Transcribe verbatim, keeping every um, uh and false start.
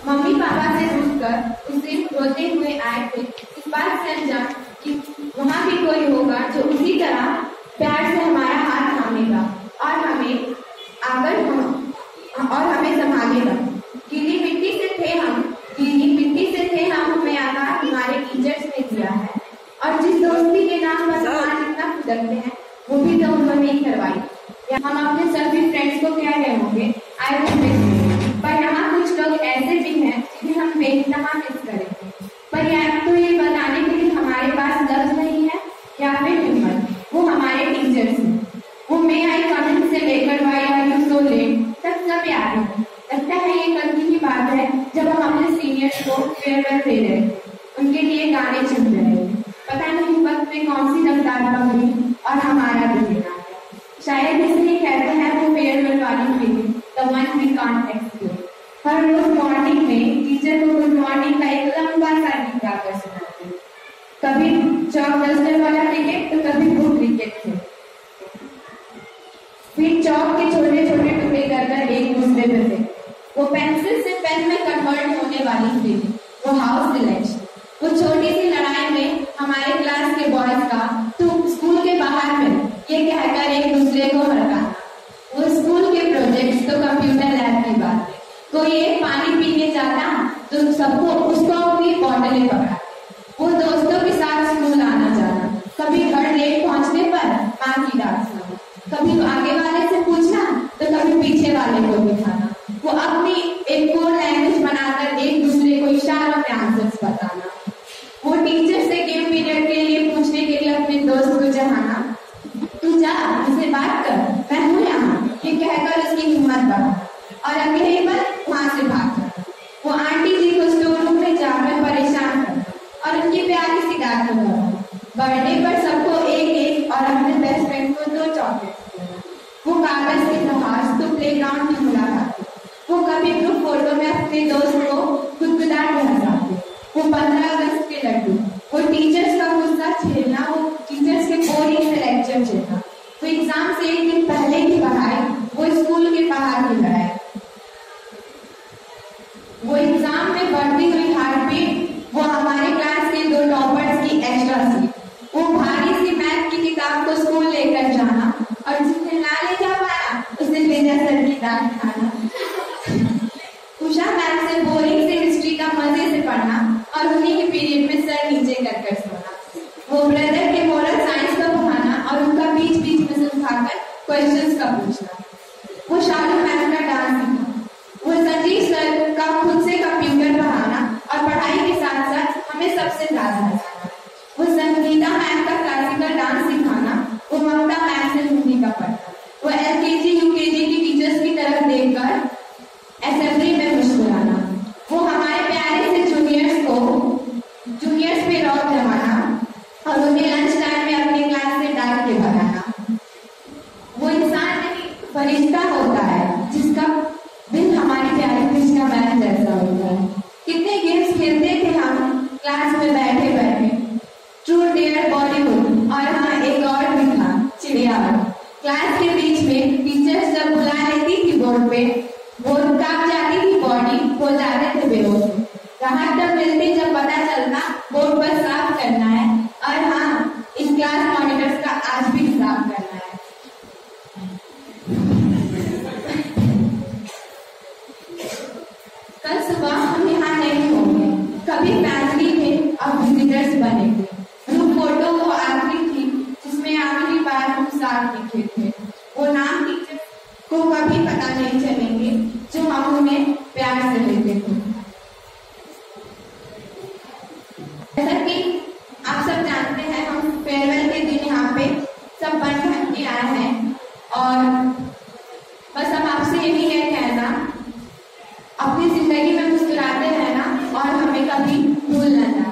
Mummy papa से रूठकर उस दिन रोते हुए आए थे, इस बात से अनजान कि वहाँ भी कोई होगा जो उसी तरह प्यार से हमारा हाथ थामेगा और हमें आकर हम और हमें संभालेगा। गीली मिट्टी से थे हम गीली मिट्टी से थे हम हमें आकार हमारे टीचर्स ने दिया है, और जिस दोस्ती के नाम पर सामान इतना फुदकते हैं वो भी तो उन्होंने ही करवाई। हम अपने सभी फ्रेंड्स को कह रहे होंगे आई विल मिस यू, पर यहाँ कुछ लोग ऐसे भी हैं जिन्हें हम बेइंतहा मिस करेंगे, पर या तो ये बताने के लिए हमारे पास लफ्ज नहीं है या फिर हिम्मत। वो हमारे टीचर्स हैं, वो मे आई कम इन से लेकर why are you so late तक सब याद है। लगता है ये कल की ही बात है जब हम अपने सीनियर्स को फेयरवेल दे रहे थे, उनके लिए गाने चुन रहे थे। पता नहीं वक्त में कौन सी रफ्तार पकड़ी और हमारा भी देना है। शायद इसलिए कहते हैं वो फेयरवेल वाली feeling the one we can't explain. हर रोज मॉर्निंग में टीचर को गुड मॉर्निंग का एक लंबा सा गीत गाकर सुनाते, कभी चौक डस्टर वाला क्रिकेट तो कभी बुक क्रिकेट थे। फिर चौक के छोटे छोटे टुकड़े कर कर एक दूसरे पे थे। वो पेंसिल से पेन में कन्वर्ट होने वाली फीलिंग, वो हाउस इलेक्शन, वो छोटी सी लड़ाई में हमारे क्लास के बॉयज का तो स्कूल के बाहर में ये कहकर एक दूसरे को हड़काना, वो स्कूल के प्रोजेक्ट्स तो कंप्यूटर लैब की बात है। कोई एक पानी पीने जाता तो सबको उसको अपनी बॉटलें पकड़ा, वो दोस्तों के साथ स्कूल आना जाना, कभी घर लेट पहुंचने पर माँ की डांट सुनाना, कभी आगे वाले से पूछना तो कभी पीछे वाले को दिखाना, वो अपनी एक कोड लैंग्वेज बनाकर एक दूसरे को इशारों में आंसर्स बताना, वो टीचर से गेम पीरियड के लिए पूछने के लिए अपने दोस्त को जहाना, तू जा मुझसे बात कर मैं हूँ यहाँ, ये कहकर उसकी हिम्मत बढ़ाना और अकेले पर वहां से भागना, वो आंटी जी को स्टोर रूम में जाकर परेशान करना और उनकी प्यारी सी डांट लगाना, बर्थडे पर सबको एक एक और अपने बेस्ट फ्रेंड को दो चॉकलेट देना, वो कागज के नहास तो प्लेग्राउंड की मुलाकात, वो कभी ग्रुप फोटो में अपने दोस्त को गुदगुदा के हंसाते, वो पंद्रह अगस्त के लड्डू, वो टीचर्स का गुस्सा झेलना, वो टीचर्स के बोरिंग से लेक्चर झेलना, वो एग्जाम से एक दिन पहले की पढ़ाई, वो स्कूल के बाहर की लड़ाई, वो एग्जाम में बढ़ती हुई हार्ट बीट, वो हमारे क्लास के दो टॉपर्स की एक्स्ट्रा सीट, वो भारी सी मैथ की किताब को स्कूल लेकर जाना और जिसने ना ले जा पाया उसे मेजर सर की डांट खाना, उषा मैम से बोरिंग से हिस्ट्री का मजे से पढ़ना और उन्हीं के पीरियड में सर नीचे कर कर सोना, वो ब्रदर के मोरल साइंस का पढ़ाना और उनका बीच बीच में से उठाकर क्वेश्चंस का पूछना, वो शालू मैम का डांस सीखना, वो संजीव सर का खुद से कंप्यूटर पढ़ाना और पढ़ाई के साथ साथ हमें सबसे ज्यादा हंसाना, वो संगीता मैम का क्लासिकल डांस सिखाना, वो ममता मैम से हिंदी का पढ़ना, वो एलकेजी यूकेजी की टीचर्स की तरफ देखकर असेंबली में मुस्कुराना, वो हमारे प्यारे से जूनियर्स को जूनियर्स पे रौब जमाना और उन्हें लंच टाइम में अपनी क्लास से डांट के भगाना, वो इंसान नहीं फरिश्ता होता है जिसका दिल हमारी प्यारी कृष्णा मैम जैसा होता है। कितने गेम्स खेलते थे हम क्लास में बैठे बैठे, ट्रूथ डेयर बॉलीवुड और हाँ एक और भी था चिड़िया। क्लास के बीच में टीचर्स जब बुला लेती थी बोर्ड पे, वो कांप जाती थी बॉडी, हो जाते थे बेहोश। राहत तब मिलती जब पता चलता बोर्ड पर साफ करना है और हाँ इन क्लास मॉनिटर्स का आज भी हिसाब करना है। कल सुबह हम यहाँ नहीं होंगे, कभी फैमिली थे और विजिटर्स बने थे, ग्रुप फोटो वो आखिरी थी जिसमें आखिरी बार हम साथ दिखे थे, वो नाम टीचर को कभी पता नहीं चलेंगे जो हम उन्हें प्यार से लेते थे। जैसा कि आप सब जानते हैं हम फेयरवेल के दिन यहाँ पे सब बन ठन के आए हैं और बस हम आपसे यही है कहना, अपनी जिंदगी में मुस्कुराते रहना और हमें कभी भूलना।